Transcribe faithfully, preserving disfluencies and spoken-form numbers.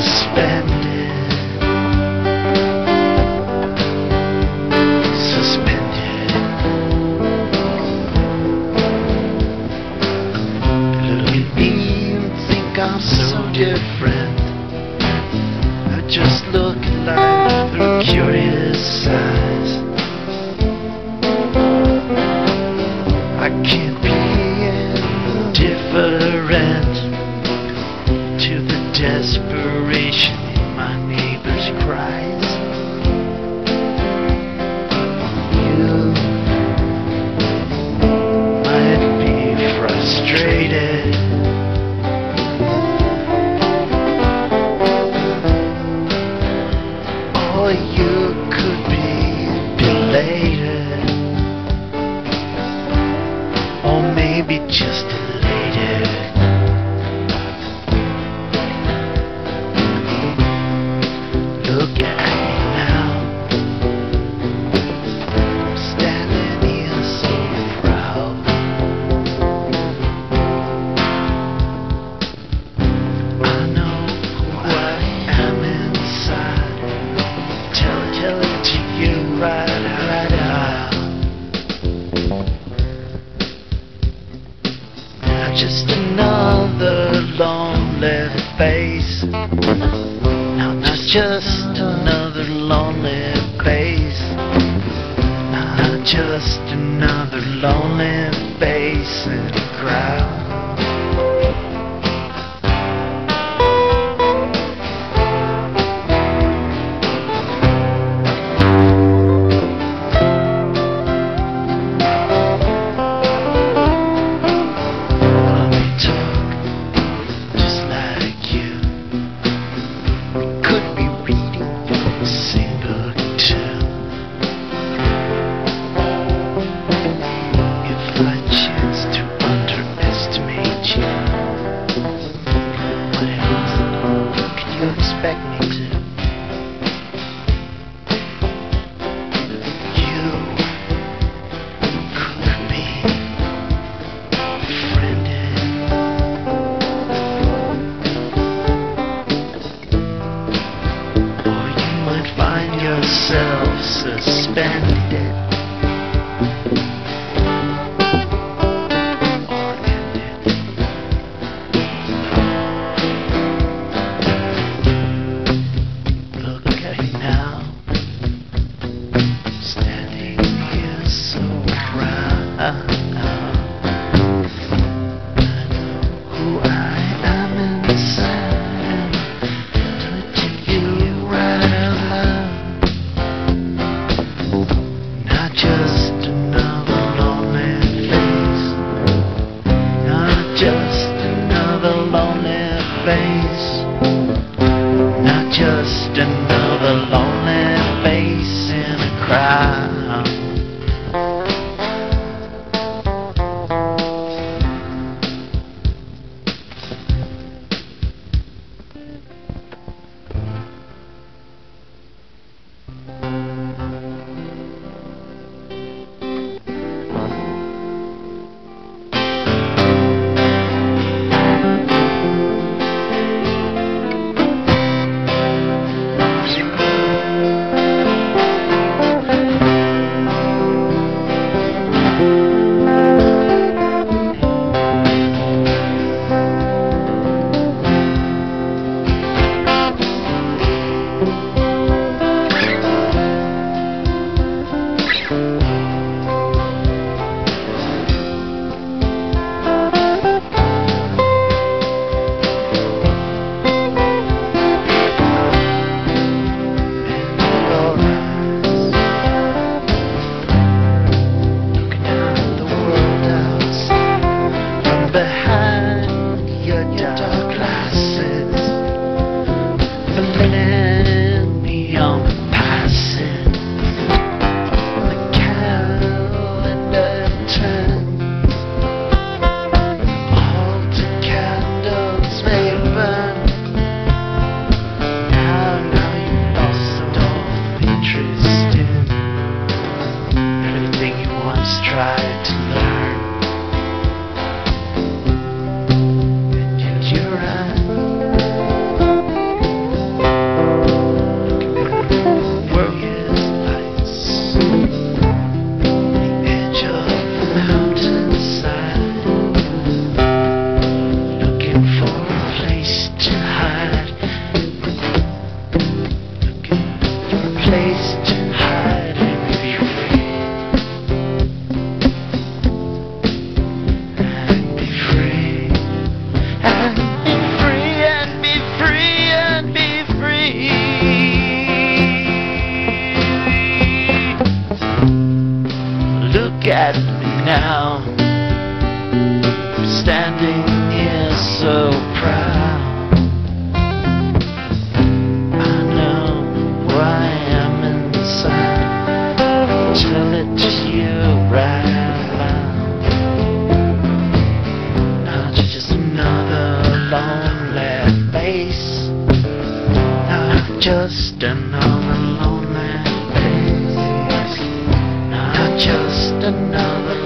suspended, suspended. Look at me and think I'm so different. I just look at life through curious eyes. I can't be indifferent to the desperation in my neighbor's cries. You might be frustrated, or you could be belated, or maybe just elated. Look at me now, I'm standing here so proud. I know who I am inside. Tell, tell it to you right, right out. Not just another lonely face. No, not just another lonely face. Not just another lonely face in a crowd. Expect me to. You could be befriended, or you might find yourself suspended. Not just another lonely face in a crowd. Behind your dark glasses, blending now, standing here so proud. I know who I am inside. Tell it to you right loud. Not just another lonely face. Not just another lonely face. Not just another